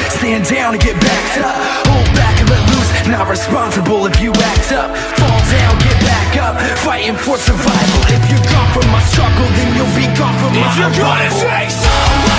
Stand down and get backed up. Hold back and let loose, not responsible if you act up. Fall down, get back up, fighting for survival. If you're gone from my struggle, then you'll be gone from my survival. If you're gonna face